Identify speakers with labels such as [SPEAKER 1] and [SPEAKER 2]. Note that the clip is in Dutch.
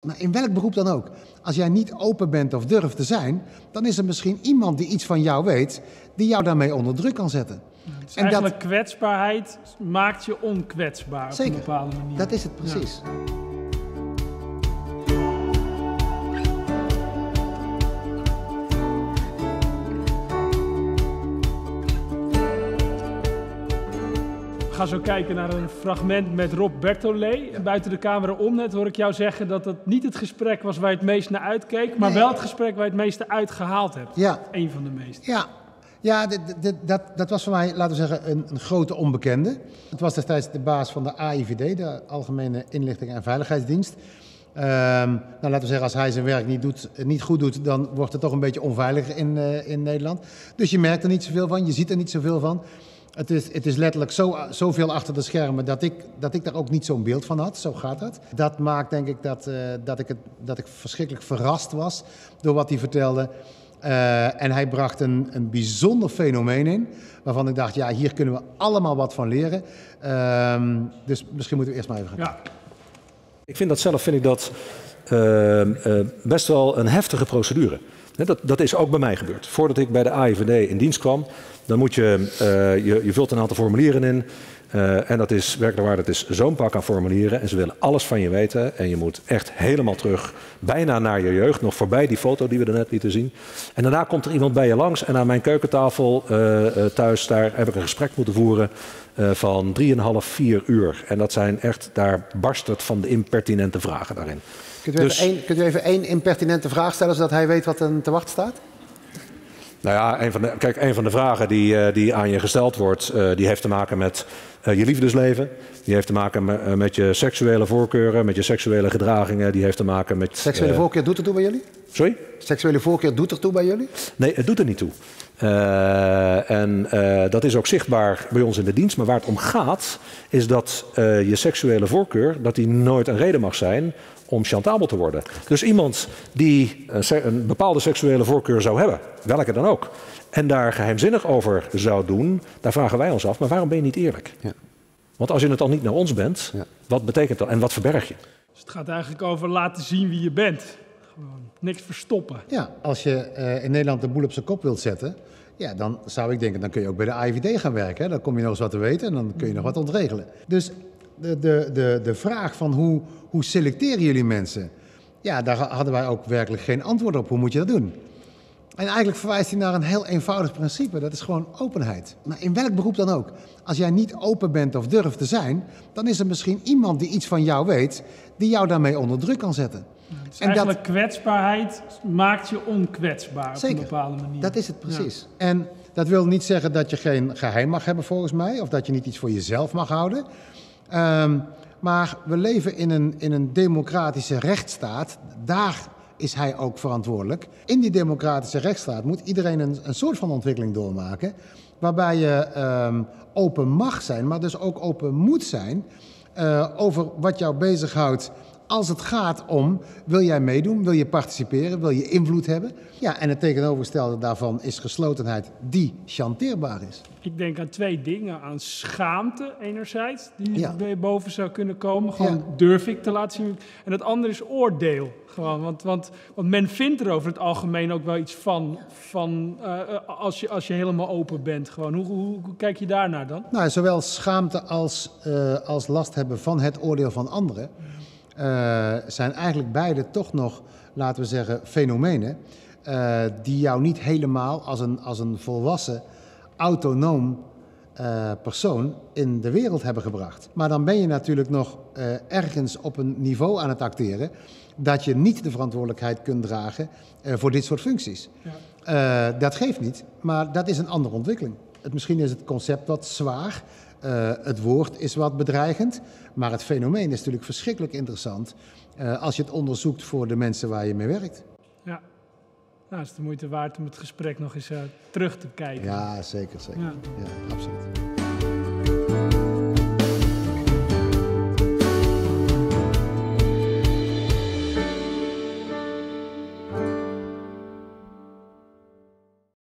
[SPEAKER 1] Maar in welk beroep dan ook. Als jij niet open bent of durft te zijn, dan is er misschien iemand die iets van jou weet, die jou daarmee onder druk kan zetten.
[SPEAKER 2] Dus eigenlijk kwetsbaarheid maakt je onkwetsbaar.
[SPEAKER 1] Zeker,
[SPEAKER 2] op een bepaalde manier.
[SPEAKER 1] Dat is het precies. Ja.
[SPEAKER 2] We gaan zo kijken naar een fragment met Rob Bertolet. Ja. Buiten de camera om net hoor ik jou zeggen dat het niet het gesprek was waar je het meest naar uitkeek, maar wel het gesprek waar je het meeste uitgehaald hebt.
[SPEAKER 1] Ja.
[SPEAKER 2] Eén van de meeste.
[SPEAKER 1] Ja, dat was voor mij, laten we zeggen, een grote onbekende. Het was destijds de baas van de AIVD, de Algemene Inlichting en Veiligheidsdienst. Nou, laten we zeggen, als hij zijn werk niet goed doet, dan wordt het toch een beetje onveilig in Nederland. Dus je merkt er niet zoveel van, je ziet er niet zoveel van. Het is letterlijk zoveel achter de schermen dat ik daar ook niet zo'n beeld van had. Zo gaat dat. Dat maakt denk ik dat ik verschrikkelijk verrast was door wat hij vertelde. En hij bracht een bijzonder fenomeen in, waarvan ik dacht, ja, hier kunnen we allemaal wat van leren. Dus misschien moeten we eerst maar even gaan.
[SPEAKER 2] Ja.
[SPEAKER 3] Vind ik dat best wel een heftige procedure. Dat is ook bij mij gebeurd. Voordat ik bij de AIVD in dienst kwam, dan moet je vult een aantal formulieren in. En dat is werkelijk waar, dat is zo'n pak aan formulieren. En ze willen alles van je weten. En je moet echt helemaal terug, bijna naar je jeugd. Nog voorbij die foto die we er net lieten zien. En daarna komt er iemand bij je langs. En aan mijn keukentafel thuis, daar heb ik een gesprek moeten voeren van 3,5, 4 uur. En dat zijn echt, daar barst het van de impertinente vragen daarin.
[SPEAKER 1] Kunt u even één impertinente vraag stellen, zodat hij weet wat er te wachten staat?
[SPEAKER 3] Nou ja, een van de vragen die aan je gesteld wordt, die heeft te maken met je liefdesleven. Die heeft te maken met je seksuele voorkeuren, met je seksuele gedragingen. Die heeft te maken met...
[SPEAKER 1] Seksuele voorkeur doet ertoe bij jullie?
[SPEAKER 3] Sorry?
[SPEAKER 1] Seksuele voorkeur doet ertoe bij jullie?
[SPEAKER 3] Nee, het doet er niet toe. Dat is ook zichtbaar bij ons in de dienst. Maar waar het om gaat, is dat je seksuele voorkeur, dat die nooit een reden mag zijn om chantabel te worden. Dus iemand die een bepaalde seksuele voorkeur zou hebben, welke dan ook, en daar geheimzinnig over zou doen, daar vragen wij ons af, maar waarom ben je niet eerlijk? Ja. Want als je het al niet naar ons bent, ja, wat betekent dat en wat verberg je?
[SPEAKER 2] Dus het gaat eigenlijk over laten zien wie je bent. Gewoon niks verstoppen.
[SPEAKER 1] Ja, als je in Nederland de boel op zijn kop wilt zetten, ja, dan zou ik denken, dan kun je ook bij de AIVD gaan werken. Hè? Dan kom je nog eens wat te weten en dan kun je nog wat ontregelen. Dus de vraag van hoe selecteren jullie mensen? Ja, daar hadden wij ook werkelijk geen antwoord op. Hoe moet je dat doen? En eigenlijk verwijst hij naar een heel eenvoudig principe. Dat is gewoon openheid. Maar in welk beroep dan ook. Als jij niet open bent of durft te zijn, dan is er misschien iemand die iets van jou weet, die jou daarmee onder druk kan zetten.
[SPEAKER 2] Dus eigenlijk kwetsbaarheid maakt je onkwetsbaar.
[SPEAKER 1] Zeker,
[SPEAKER 2] op een bepaalde manier.
[SPEAKER 1] Dat is het precies. Ja. En dat wil niet zeggen dat je geen geheim mag hebben volgens mij, of dat je niet iets voor jezelf mag houden. Maar we leven in een democratische rechtsstaat. Daar is hij ook verantwoordelijk. In die democratische rechtsstaat moet iedereen een soort van ontwikkeling doormaken, waarbij je open mag zijn, maar dus ook open moet zijn over wat jou bezighoudt. Als het gaat om, wil jij meedoen, wil je participeren, wil je invloed hebben? Ja, en het tegenovergestelde daarvan is geslotenheid die chanteerbaar is.
[SPEAKER 2] Ik denk aan 2 dingen. Aan schaamte enerzijds, die boven zou kunnen komen. Gewoon durf ik te laten zien. En het andere is oordeel. Gewoon, want men vindt er over het algemeen ook wel iets van als je helemaal open bent. Gewoon. Hoe kijk je daarnaar dan?
[SPEAKER 1] Nou, zowel schaamte als last hebben van het oordeel van anderen zijn eigenlijk beide toch nog, laten we zeggen, fenomenen die jou niet helemaal als een volwassen, autonoom persoon in de wereld hebben gebracht. Maar dan ben je natuurlijk nog ergens op een niveau aan het acteren dat je niet de verantwoordelijkheid kunt dragen voor dit soort functies. Ja. Dat geeft niet, maar dat is een andere ontwikkeling. Misschien is het concept wat zwaar, het woord is wat bedreigend, maar het fenomeen is natuurlijk verschrikkelijk interessant als je het onderzoekt voor de mensen waar je mee werkt.
[SPEAKER 2] Ja. Nou, het is de moeite waard om het gesprek nog eens terug te kijken.
[SPEAKER 1] Ja, zeker. Ja, absoluut.